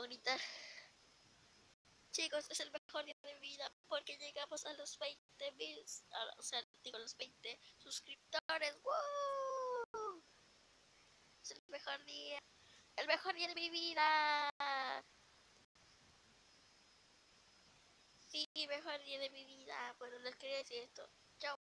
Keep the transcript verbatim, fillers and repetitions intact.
ahorita. Chicos, es el mejor día de mi vida porque llegamos a los veinte mil, o sea, digo los veinte suscriptores. ¡Woo! Es el mejor día, el mejor día de mi vida. Sí, mejor día de mi vida. Bueno, les quería decir esto. Chao.